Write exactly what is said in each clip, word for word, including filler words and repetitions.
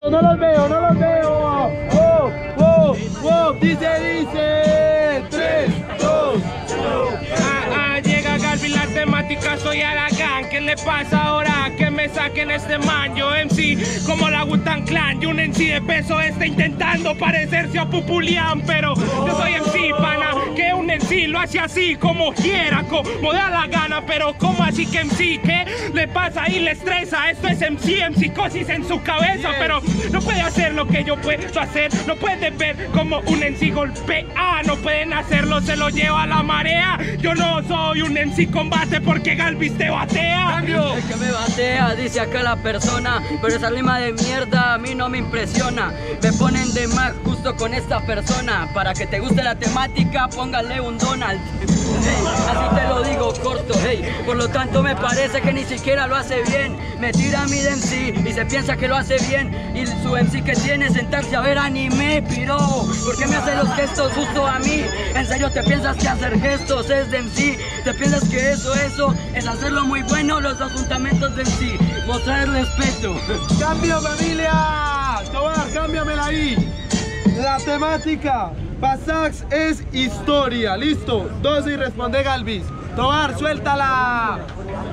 No los veo, no los veo. Oh, oh, oh, dice, dice. Tres, dos, uno. Ah, ah, llega Galvin, la temática, soy Aragán. ¿Qué le pasa ahora? Que me saquen este man. Yo M C como la Wu-Tang Clan. Y un M C de peso está intentando parecerse a Pupulián, pero yo soy M C, pana. Que un M C lo hace así como quiera, como da la gana. Pero ¿cómo así que M C? ¿Qué le pasa y le estresa? Esto es M C, M C cosis en su cabeza. Pero no puede hacer lo que yo puedo hacer. No pueden ver como un M C golpea. No pueden hacerlo, se lo lleva la marea. Yo no soy un M C combate porque Galvis te batea. ¡Cambio! El que me batea, dice acá la persona, pero esa rima de mierda a mí no me impresiona. Me ponen de más justo con esta persona. Para que te guste la temática, póngale un Donald. Hey, así te lo digo corto, hey. Por lo tanto me parece que ni siquiera lo hace bien. Me tira mi M C y se piensa que lo hace bien. Y su M C que tiene es sentarse a ver anime, piro. ¿Por qué me hace los gestos justo a mí? ¿En serio te piensas que hacer gestos es de M C? ¿Te piensas que eso, eso es hacerlo muy bueno? Los dos fundamentos de M C, mostrar el respeto. Cambio, familia. Tobar, cámbiamela ahí. La temática Pasax es historia. Listo. Dos y responde Galvis. Tobar, suéltala.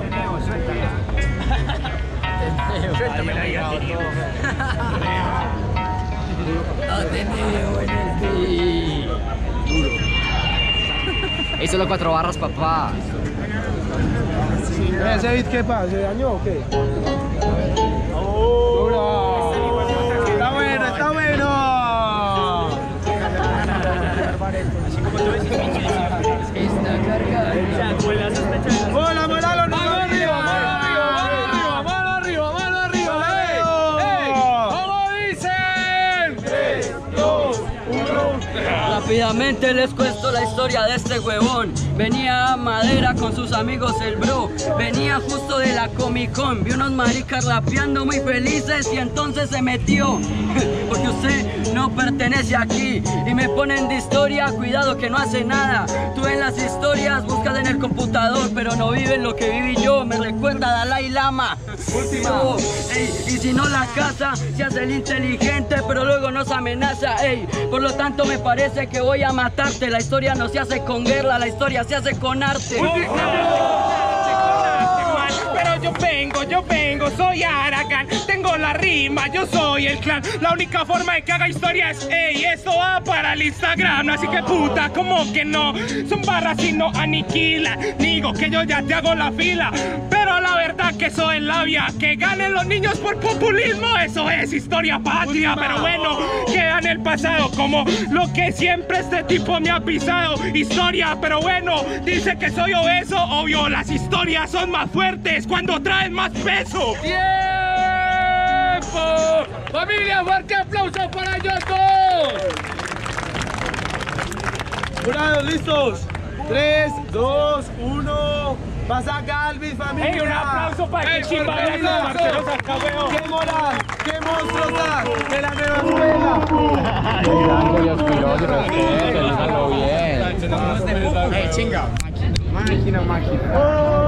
Suéltamela ahí a ti. Ateneo en el beat. Ey, solo cuatro barras, papá. ¿Ese beat qué pasa? ¿Se dañó o qué? Oh, está bueno, está bueno. Así como tú ves, Está cargado. ¡Hola, Moralo! ¡Mano arriba, mano arriba, mano arriba, mano arriba, mano arriba! ¡Ey! ¡Ey! ¿Cómo dicen? tres, dos, uno. Rápidamente les cuento la historia de este huevón. Venía a Madera con sus amigos el bro. Venía justo de la Comic Con. Vi unos maricas rapeando muy felices y entonces se metió. Porque usted no pertenece aquí. Y me ponen de historia, cuidado que no hace nada. Tú en las historias buscas en el computador, pero no vives lo que viví yo. Me recuerda a Dalai Lama. Última. Oh, ey, y si no la casa, se hace el inteligente, pero luego nos amenaza. Ey, por lo tanto me parece que voy a matarte. La historia no se hace con guerra, la historia se hace con arte. Pero yo vengo, yo vengo, soy Aragán, tengo la rima, yo soy el clan. La única forma de que haga historia es, ey, esto va para el Instagram. Así que puta, como que no, son barras y no aniquila. Digo que yo ya te hago la fila, pero la verdad que eso es labia. Que ganen los niños por populismo, eso es historia patria. Pero bueno, queda en el pasado como lo que siempre este tipo me ha pisado. Historia, pero bueno, dice que soy obeso, obvio, las historias son más fuertes cuando traen más peso. ¡Tiempo! ¡Familia, fuerte aplauso para ellos dos! Jurados, listos. tres, dos, uno. Pasa Galvis, familia. Hey, un aplauso para Ey, que chimba fuerte de los aplauso. marqueros acá, weón. ¡Qué moral! ¡Qué monstruosa! ¡De la nueva escuela! Ayudando y aspiró, respeto, díganlo bien. Hey, chinga. Máquina, máquina.